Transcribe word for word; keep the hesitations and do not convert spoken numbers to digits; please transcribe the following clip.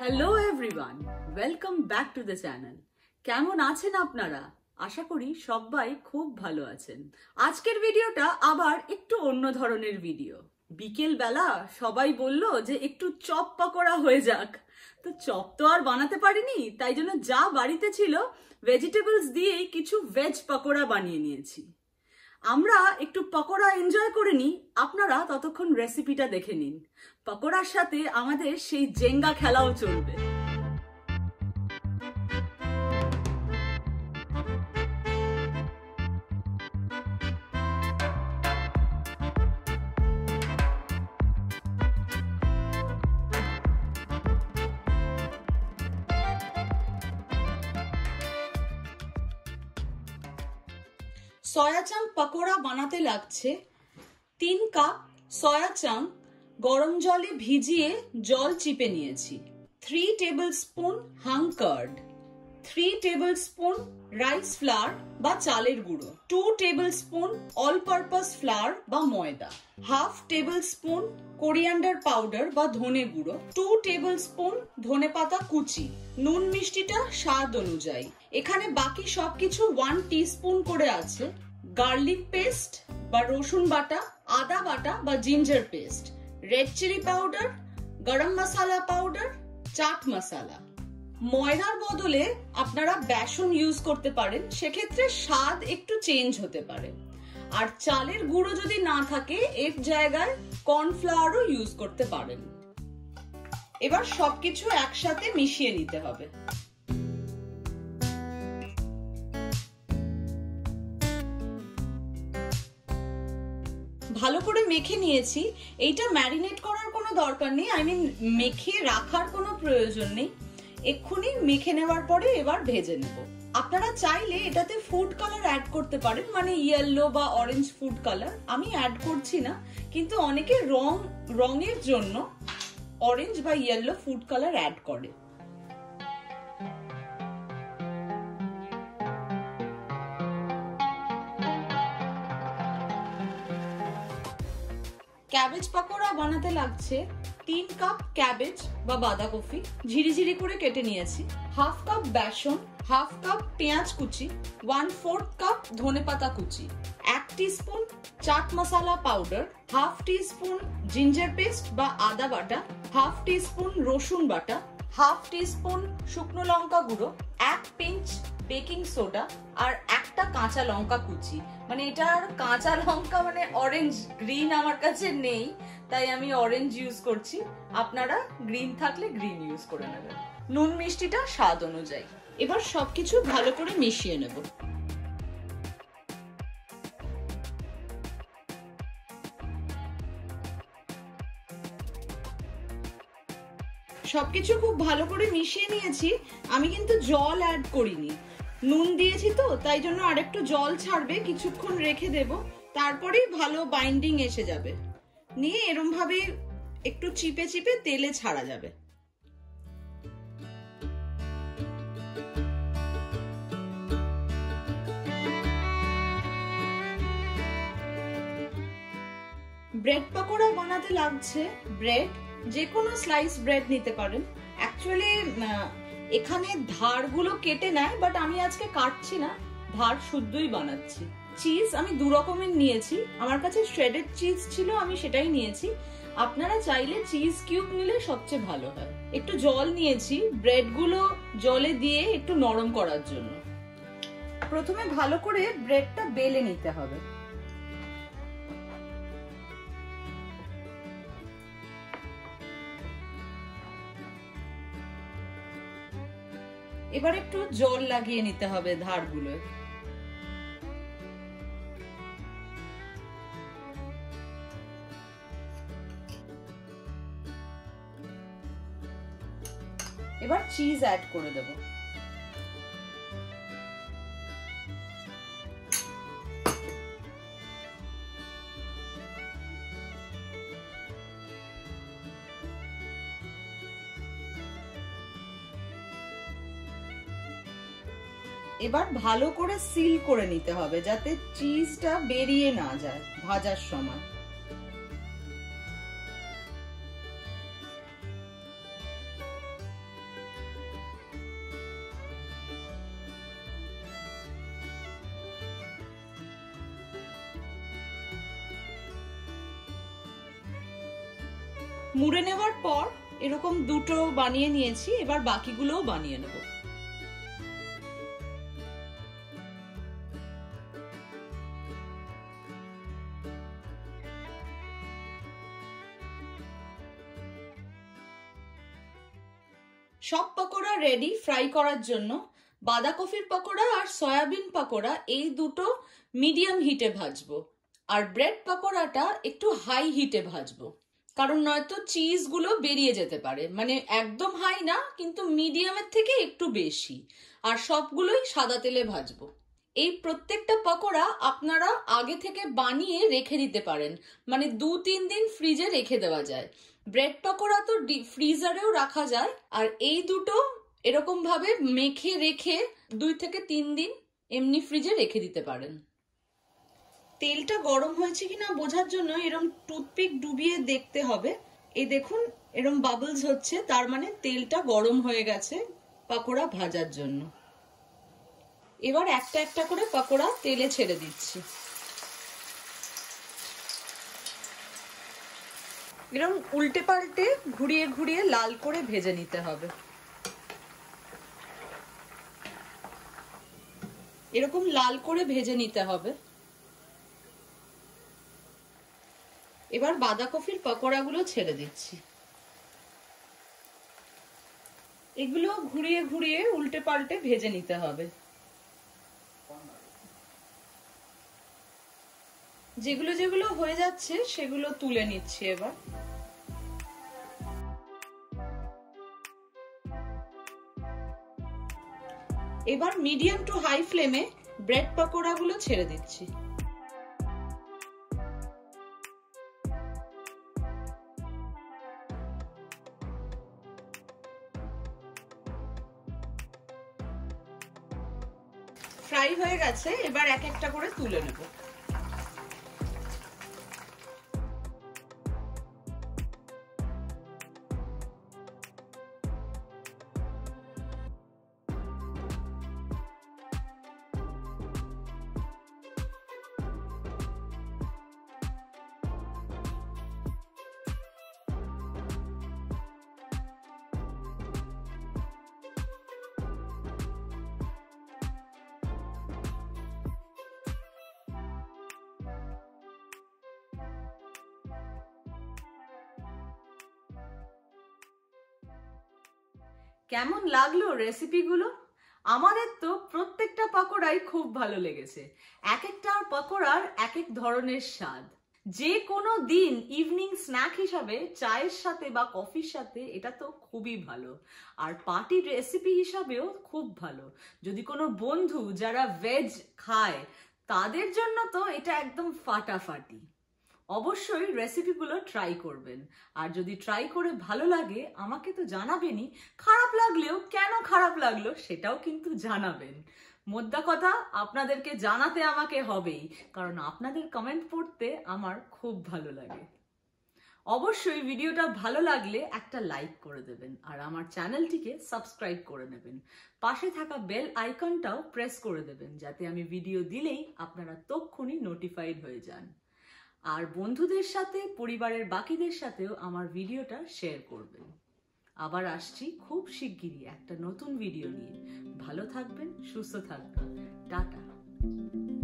Hello everyone, welcome back to the channel. কেমন আছেন আপনারা? আশা করি সবাই খুব ভালো আছেন। আজকের ভিডিওটা আবার একটু অন্য ধরনের ভিডিও। বিকেল বেলা সবাই বলল যে একটু চপ পকোড়া হয়ে যাক, তো চপ তো আর বানাতে পারিনি, তাই জন্য যা বাড়িতে ছিল ভেজিটেবলস দিয়েই কিছু ভেজ পকোড়া বানিয়ে নিয়েছি। আমরা একটু পকোড়া এনজয় করে নিই, আপনারা ততক্ষণ রেসিপিটা দেখে নিন। পকোড়ার সাথে আমাদের সেই জেঙ্গা খেলাও চলবে। সয়া চাঙ্ক পকোড়া বানাতে লাগছে তিন কাপ সয়া চাঙ্ক গরম জলে ভিজিয়ে জল চিপে নিয়েছি, three tablespoon hung curd, three tablespoon rice flour বা চালের গুঁড়ো, two tablespoon all purpose flour বা ময়দা, half tablespoon coriander powder বা ধনে গুঁড়ো, টু টেবিল স্পুন ধনে পাতা কুচি, নুন মিষ্টিটা স্বাদ অনুযায়ী। এখানে বাকি সবকিছু ওয়ান টিস্পুন করে আছে। গার্লিক পেস্ট বা রসুন বাটা, আদা বাটা বা ginger paste, red chilli powder, garam masala powder, chaat masala. ময়দার বদলে আপনারা বেসন ইউজ করতে পারেন, সেক্ষেত্রে স্বাদ একটু চেঞ্জ হতে পারে। আর চালের গুঁড়ো যদি না থাকে এর জায়গায় কর্নফ্লাওয়ারও ইউজ করতে পারেন। এবার সবকিছু একসাথে মিশিয়ে নিতে হবে। ভালো করে মেখে নিয়েছি। এইটা ম্যারিনেট করার কোনো দরকার নেই, আই মিন মেখে রাখার কোনো প্রয়োজন নেই। এক্ষুনি মেখে নেওয়ার পরে এবার ভেজে নেব। আপনারা চাইলে এটাতে ফুড কালার অ্যাড করতে পারেন, মানে ইয়েলো বা অরেঞ্জ ফুড কালার। আমি অ্যাড করছি না, কিন্তু অনেকে রং রঙের জন্য অরেঞ্জ বা ইয়েলো ফুড কালার অ্যাড করে। ক্যাবেজ পকোড়া বানাতে লাগছে তিন কাপ ক্যাবেজ বা বাঁধাকপি ঝিরিঝিরি করে কেটে নিয়েছি, হাফ কাপ বেসন, হাফ কাপ পেঁয়াজ কুচি, ওয়ান ফোর্থ কাপ ধনেপাতা কুচি, এক teaspoon chaat masala powder, half teaspoon ginger paste বা আদা বাটা, হাফ টিস্পুন রসুন বাটা, হাফ টিস্পুন শুকনো লঙ্কা গুঁড়ো, এক পিঞ্চ বেকিং সোডা আর একটা কাঁচা লঙ্কা কুচি। মানে এটার কাঁচা লঙ্কা মানে অরেঞ্জ, গ্রিন আমার কাছে নেই, তাই আমি অরেঞ্জ ইউজ করছি। আপনারা গ্রিন থাকলে গ্রিন ইউজ করে নেবেন। নুন মিষ্টিটা স্বাদ অনুযায়ী। এবার সবকিছু ভালো করে মিশিয়ে নেব। সবকিছু খুব ভালো করে মিশিয়ে নিয়েছি। আমি কিন্তু জল অ্যাড করিনি, নুন দিয়েছি তো, তাই জন্য আরেকটু জল ছাড়বে। কিছুক্ষণ রেখে দেব, তারপরেই ভালো বাইন্ডিং এসে যাবে। নিয়ে এরম ভাবে একটু চিপে চিপে তেলে ছাড়া যাবে। ব্রেড পকোড়া বানাতে লাগছে ব্রেড, যে কোনো স্লাইস ব্রেড নিতে পারেন। অ্যাকচুয়ালি এখানে ধারগুলো কেটে নেয়, বাট আমি আজকে কাটছি না, ধার শুদ্ধই বানাচ্ছি। চিজ আমি দু রকমের নিয়েছি, আমার কাছে শ্রেডেড চিজ ছিল, আমি সেটাই নিয়েছি। আপনারা চাইলে চিজ কিউব নিলে সবচেয়ে ভালো হয়। একটু জল নিয়েছি ব্রেড গুলো জলে দিয়ে একটু নরম করার জন্য। প্রথমে ভালো করে ব্রেডটা বেলে নিতে হবে। এবার একটু জল লাগিয়ে নিতে হবে ধারগুলো। এবার চিজ অ্যাড করে দেব। এবার ভালো করে সিল করে নিতে হবে, যাতে চিজটা বেরিয়ে না যায় ভাজার সময়। মুড়ে নেওয়ার পর এরকম দুটো বানিয়ে নিয়েছি, এবার বাকিগুলোও বানিয়ে নেব। সব পকোড়া রেডি ফ্রাই করার জন্য। বাঁধাকপির পকোড়া আর সয়াবিন পকোড়া এই দুটো মিডিয়াম হিটে ভাজবো, আর ব্রেড পকোড়াটা একটু হাই হিটে ভাজবো, কারণ নয়তো চিজ গুলো বেরিয়ে যেতে পারে। মানে একদম হাই না, কিন্তু মিডিয়ামের থেকে একটু বেশি। আর সবগুলোই সাদা তেলে ভাজবো। এই প্রত্যেকটা পকোড়া আপনারা আগে থেকে বানিয়ে রেখে দিতে পারেন, মানে দু তিন দিন ফ্রিজে রেখে দেওয়া যায়। ব্রেড পকোড়া তো ফ্রিজারেও রাখা যায়, আর এই দুটো এরকম ভাবে মেখে রেখে দুই থেকে তিন দিন এমনি ফ্রিজে রেখে দিতে পারেন। তেলটা গরম হয়েছে কিনা বোঝার জন্য এরকম টুথপিক ডুবিয়ে দেখতে হবে। এই দেখুন এরকম বাবলস হচ্ছে, তার মানে তেলটা গরম হয়ে গেছে পকোড়া ভাজার জন্য। এবার একটা একটা করে পকোড়া তেলে ছেড়ে দিচ্ছি। এরকম উল্টে পাল্টে ঘুরিয়ে ঘুরিয়ে লাল করে ভেজে নিতে হবে। এরকম লাল করে ভেজে নিতে হবে। এবার বাঁধাকপির পকোড়াগুলো ছেড়ে দিচ্ছি। এগুলো ঘুরিয়ে ঘুরিয়ে উল্টে পাল্টে ভেজে নিতে হবে। যেগুলো যেগুলো হয়ে যাচ্ছে সেগুলো তুলে নিচ্ছি এবার। এবার মিডিয়াম টু হাই ফ্লেমে ব্রেড পকোড়াগুলো ছেড়ে দিচ্ছি। ফ্রাই হয়ে গেছে, এবার এক একটা করে তুলে নেব। কেমন লাগলো রেসিপিগুলো? আমাদের তো প্রত্যেকটা পকোড়াই খুব ভালো লেগেছে। এক একটা পকোড়ার এক এক ধরনের স্বাদ। যে কোনো দিন ইভিনিং স্ন্যাক হিসাবে চায়ের সাথে বা কফির সাথে এটা তো খুবই ভালো। আর পার্টি রেসিপি হিসাবেও খুব ভালো। যদি কোনো বন্ধু যারা ভেজ খায় তাদের জন্য তো এটা একদম ফাটাফাটি। অবশ্যই রেসিপিগুলো ট্রাই করবেন, আর যদি ট্রাই করে ভালো লাগে আমাকে তো জানাবেনই। খারাপ লাগলেও কেন খারাপ লাগলো সেটাও কিন্তু জানাবেন। মোদ্দা কথা আপনাদেরকে জানাতে আমাকে হবেই, কারণ আপনাদের কমেন্ট পড়তে আমার খুব ভালো লাগে। অবশ্যই ভিডিওটা ভালো লাগলে একটা লাইক করে দেবেন, আর আমার চ্যানেলটিকে সাবস্ক্রাইব করে নেবেন। পাশে থাকা বেল আইকনটাও প্রেস করে দেবেন, যাতে আমি ভিডিও দিলেই আপনারা তক্ষুনি নোটিফাইড হয়ে যান। আর বন্ধুদের সাথে পরিবারের বাকিদের সাথেও আমার ভিডিওটা শেয়ার করবেন। আবার আসছি খুব শিগগিরই একটা নতুন ভিডিও নিয়ে। ভালো থাকবেন, সুস্থ থাকবেন। টাটা।